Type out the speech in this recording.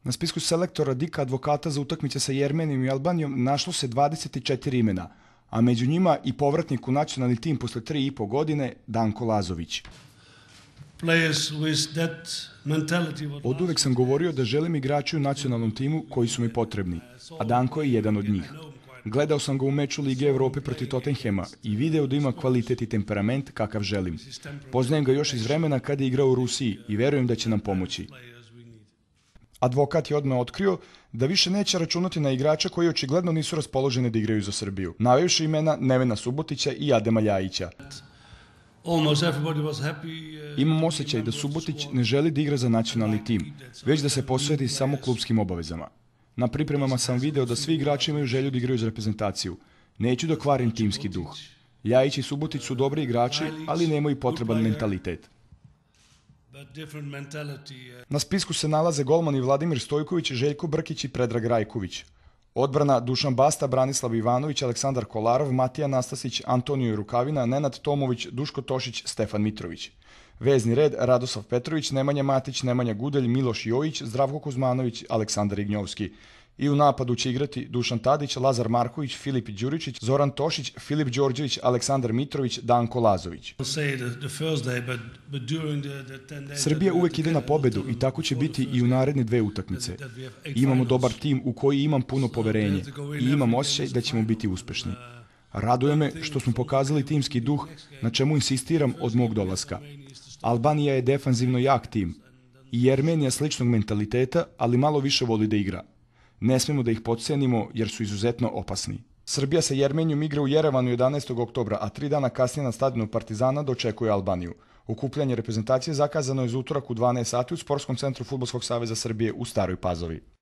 Na spisku selektora Dika advokata za utakmice sa Jermenijom i Albanijom našlo se 24 imena, a među njima i povratnik u nacionalni tim posle 3,5 godine Danko Lazović. Od uvek sam govorio da želim igrače u nacionalnom timu koji su mi potrebni, a Danko je jedan od njih. Gledao sam ga u meču Lige Evrope protiv Tottenhema i video da ima kvalitet i temperament kakav želim. Poznajem ga još iz vremena kada je igrao u Rusiji i verujem da će nam pomoći. Advokat je odmah otkrio da više neće računati na igrača koji očigledno nisu raspoloženi da igraju za Srbiju, navevši imena Nevena Subotića i Adema Ljajića. Imam osjećaj da Subotić ne želi da igra za nacionalni tim, već da se posveti samo klubskim obavezama. Na pripremama sam video da svi igrači imaju želju da igraju za reprezentaciju. Neću da kvarim timski duh. Ljajić i Subotić su dobri igrači, ali nemaju potreban mentalitet. Na spisku se nalaze golmani Vladimir Stojković, Željko Brkić i Predrag Rajković. Odbrana Dušan Basta, Branislav Ivanović, Aleksandar Kolarov, Matija Nastasić, Antonio Rukavina, Nenad Tomović, Duško Tošić, Stefan Mitrović. Vezni red Radoslav Petrović, Nemanja Matić, Nemanja Gudelj, Miloš Jojić, Zdravko Kuzmanović, Aleksandar Ignjovski. I u napadu će igrati Dušan Tadić, Lazar Marković, Filip Đuričić, Zoran Tošić, Filip Đorđević, Aleksandar Mitrović, Danko Lazović. Srbija uvek ide na pobedu i tako će biti i u naredne 2 utakmice. Imamo dobar tim u koji imam puno poverenje i imam osjećaj da ćemo biti uspešni. Raduje me što smo pokazali timski duh, na čemu insistiram od mog dolaska. Albanija je defanzivno jak tim i Jermenija sličnog mentaliteta, ali malo više voli da igra. Ne smemo da ih potcenimo jer su izuzetno opasni. Srbija sa Jermenijom igra u Jerevanu 11. oktobra, a 3 dana kasnije na stadionu Partizana dočekuje Albaniju. Okupljanje reprezentacije zakazano je za utorak u 12 sati u Sportskom centru Fudbalskog saveza Srbije u Staroj Pazovi.